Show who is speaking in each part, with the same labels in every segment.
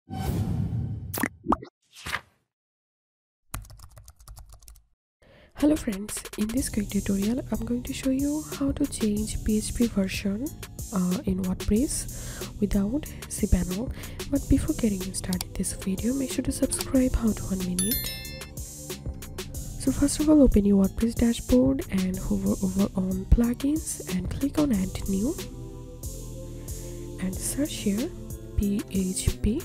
Speaker 1: Hello friends, in this quick tutorial I'm going to show you how to change PHP version in WordPress without Cpanel. But before getting started this video, make sure to subscribe. How to 1 minute. So first of all, open your WordPress dashboard and hover over on plugins and click on add new and search here PHP,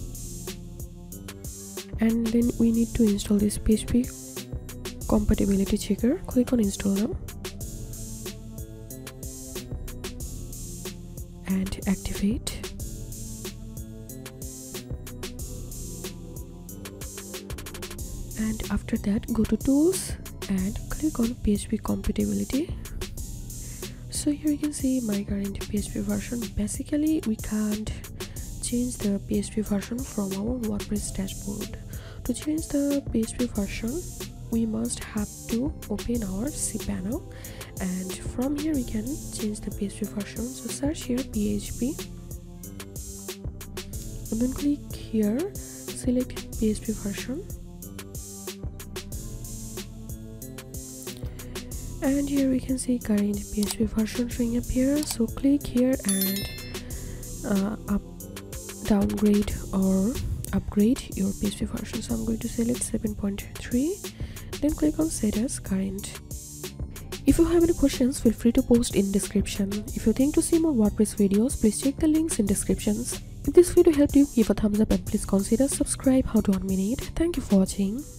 Speaker 1: and then we need to install this PHP compatibility checker. Click on install now and activate. And after that, go to tools and click on PHP compatibility. So here you can see my current PHP version. Basically we can't change the PHP version from our WordPress dashboard. To change the PHP version, we must have to open our Cpanel, and from here we can change the PHP version. So search here PHP and then click here select PHP version, and here we can see current PHP version showing up here. So click here and downgrade or upgrade your PHP version. So I'm going to select 7.3, then click on set as current. If you have any questions, feel free to post in description. If you think to see more WordPress videos, please check the links in descriptions. If this video helped you, give a thumbs up and please consider subscribe. How to 1 minute. Thank you for watching.